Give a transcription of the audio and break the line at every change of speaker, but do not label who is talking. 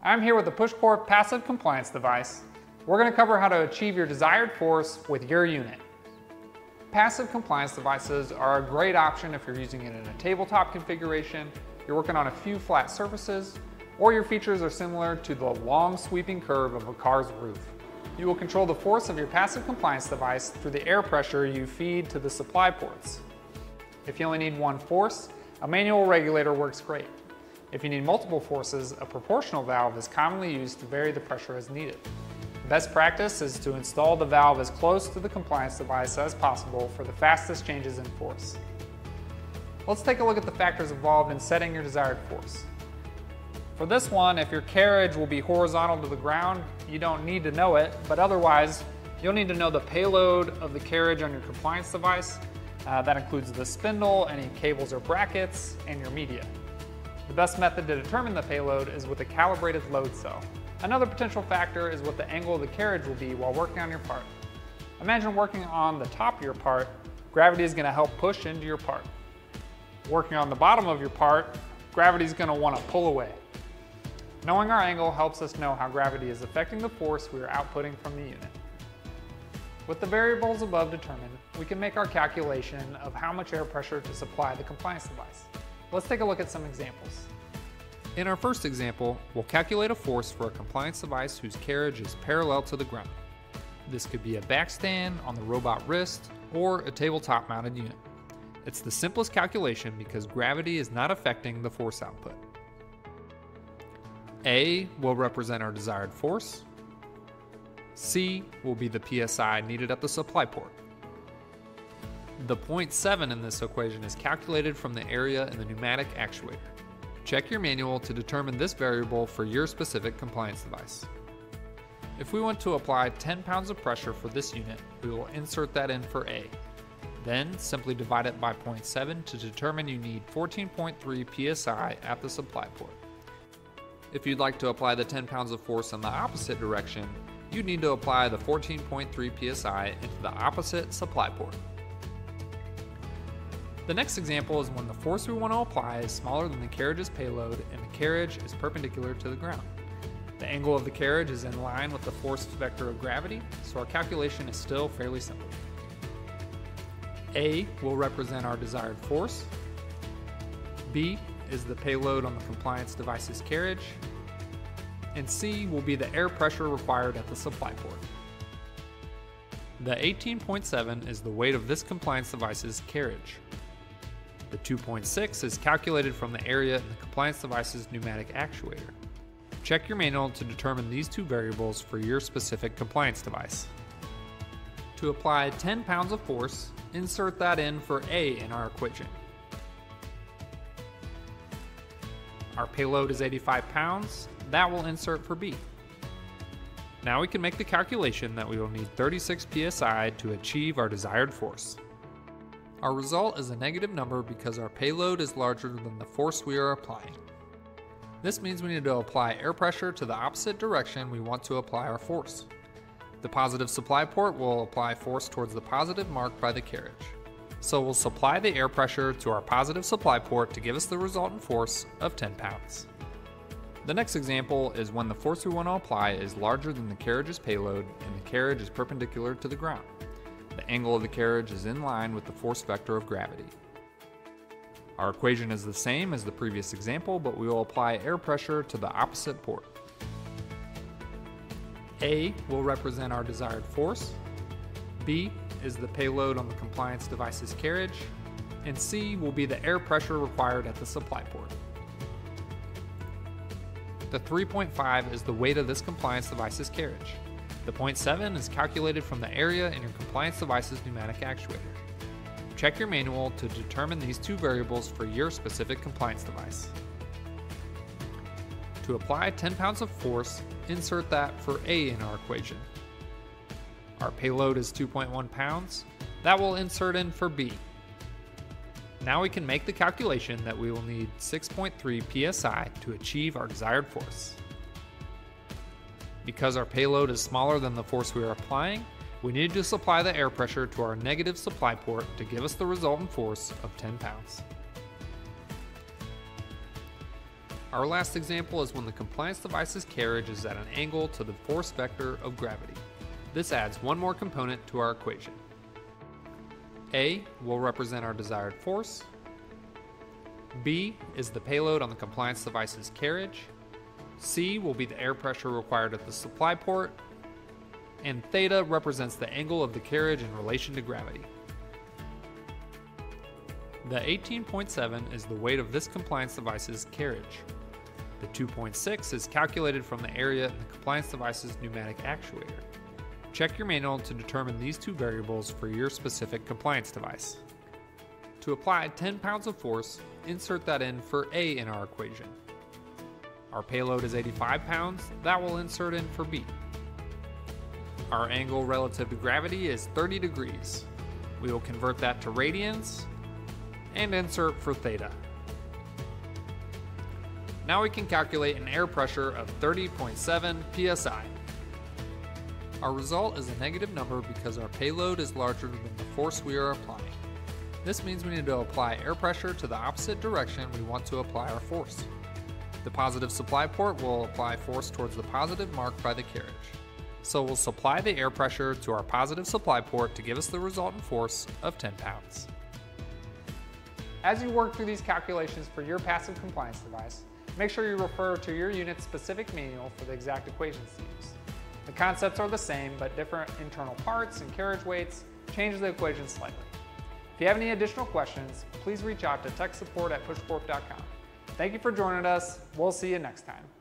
I'm here with the PushCorp Passive Compliance Device. We're going to cover how to achieve your desired force with your unit. Passive compliance devices are a great option if you're using it in a tabletop configuration, you're working on a few flat surfaces, or your features are similar to the long sweeping curve of a car's roof. You will control the force of your passive compliance device through the air pressure you feed to the supply ports. If you only need one force, a manual regulator works great. If you need multiple forces, a proportional valve is commonly used to vary the pressure as needed. Best practice is to install the valve as close to the compliance device as possible for the fastest changes in force. Let's take a look at the factors involved in setting your desired force. For this one, if your carriage will be horizontal to the ground, you don't need to know it, but otherwise, you'll need to know the payload of the carriage on your compliance device. That includes the spindle, any cables or brackets, and your media. The best method to determine the payload is with a calibrated load cell. Another potential factor is what the angle of the carriage will be while working on your part. Imagine working on the top of your part, gravity is going to help push into your part. Working on the bottom of your part, gravity is going to want to pull away. Knowing our angle helps us know how gravity is affecting the force we are outputting from the unit. With the variables above determined, we can make our calculation of how much air pressure to supply the compliance device. Let's take a look at some examples.
In our first example, we'll calculate a force for a compliance device whose carriage is parallel to the ground. This could be a backstand on the robot wrist or a tabletop mounted unit. It's the simplest calculation because gravity is not affecting the force output. A will represent our desired force. C will be the PSI needed at the supply port. The 0.7 in this equation is calculated from the area in the pneumatic actuator. Check your manual to determine this variable for your specific compliance device. If we want to apply 10 pounds of pressure for this unit, we will insert that in for A. Then simply divide it by 0.7 to determine you need 14.3 psi at the supply port. If you'd like to apply the 10 pounds of force in the opposite direction, you'd need to apply the 14.3 psi into the opposite supply port. The next example is when the force we want to apply is smaller than the carriage's payload and the carriage is perpendicular to the ground. The angle of the carriage is in line with the force vector of gravity, so our calculation is still fairly simple. A will represent our desired force. B is the payload on the compliance device's carriage. And C will be the air pressure required at the supply port. The 18.7 is the weight of this compliance device's carriage. The 2.6 is calculated from the area in the compliance device's pneumatic actuator. Check your manual to determine these two variables for your specific compliance device. To apply 10 pounds of force, insert that in for A in our equation. Our payload is 85 pounds, that will insert for B. Now we can make the calculation that we will need 36 psi to achieve our desired force. Our result is a negative number because our payload is larger than the force we are applying. This means we need to apply air pressure to the opposite direction we want to apply our force. The positive supply port will apply force towards the positive marked by the carriage. So we'll supply the air pressure to our positive supply port to give us the resultant force of 10 pounds. The next example is when the force we want to apply is larger than the carriage's payload and the carriage is perpendicular to the ground. The angle of the carriage is in line with the force vector of gravity. Our equation is the same as the previous example, but we will apply air pressure to the opposite port. A will represent our desired force. B is the payload on the compliance device's carriage. And C will be the air pressure required at the supply port. The 3.5 is the weight of this compliance device's carriage. The 0.7 is calculated from the area in your compliance device's pneumatic actuator. Check your manual to determine these two variables for your specific compliance device. To apply 10 pounds of force, insert that for A in our equation. Our payload is 2.1 pounds, that will insert in for B. Now we can make the calculation that we will need 6.3 psi to achieve our desired force. Because our payload is smaller than the force we are applying, we need to supply the air pressure to our negative supply port to give us the resultant force of 10 pounds. Our last example is when the compliance device's carriage is at an angle to the force vector of gravity. This adds one more component to our equation. A will represent our desired force. B is the payload on the compliance device's carriage. C will be the air pressure required at the supply port. And theta represents the angle of the carriage in relation to gravity. The 18.7 is the weight of this compliance device's carriage. The 2.6 is calculated from the area in the compliance device's pneumatic actuator. Check your manual to determine these two variables for your specific compliance device. To apply 10 pounds of force, insert that in for A in our equation. Our payload is 85 pounds, that will insert in for B. Our angle relative to gravity is 30 degrees. We will convert that to radians and insert for theta. Now we can calculate an air pressure of 30.7 psi. Our result is a negative number because our payload is larger than the force we are applying. This means we need to apply air pressure to the opposite direction we want to apply our force. The positive supply port will apply force towards the positive marked by the carriage. So we'll supply the air pressure to our positive supply port to give us the resultant force of 10 pounds.
As you work through these calculations for your passive compliance device, make sure you refer to your unit's specific manual for the exact equations to use. The concepts are the same, but different internal parts and carriage weights change the equation slightly. If you have any additional questions, please reach out to techsupport@pushcorp.com. Thank you for joining us. We'll see you next time.